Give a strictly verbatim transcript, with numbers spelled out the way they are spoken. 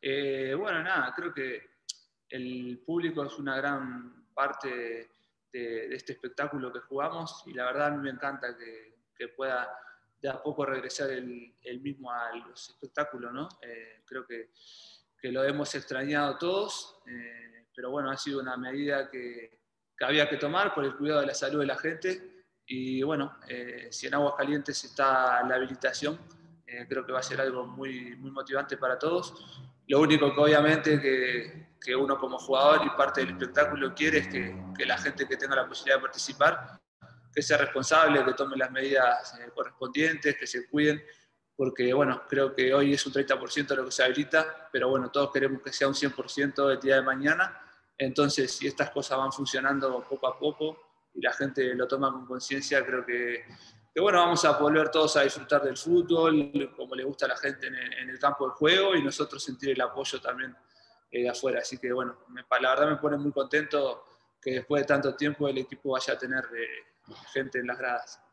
Eh, bueno, nada, creo que el público es una gran parte de, de este espectáculo que jugamos y la verdad a mí me encanta que, que pueda de a poco regresar el, el mismo a los espectáculos, ¿no? Eh, creo que, que lo hemos extrañado todos, eh, pero bueno, ha sido una medida que, que había que tomar por el cuidado de la salud de la gente y bueno, eh, si en Aguascalientes está la habilitación, eh, creo que va a ser algo muy, muy motivante para todos. Lo único que obviamente que, que uno como jugador y parte del espectáculo quiere es que, que la gente que tenga la posibilidad de participar, que sea responsable, que tome las medidas eh, correspondientes, que se cuiden, porque bueno, creo que hoy es un treinta por ciento de lo que se habilita, pero bueno, todos queremos que sea un cien por ciento el día de mañana. Entonces, si estas cosas van funcionando poco a poco y la gente lo toma con conciencia, creo que, que bueno, vamos a volver todos a disfrutar del fútbol, como le gusta a la gente en el, en el campo de juego, y nosotros sentir el apoyo también eh, de afuera. Así que bueno, me, la verdad me pone muy contento que después de tanto tiempo el equipo vaya a tener eh, gente en las gradas.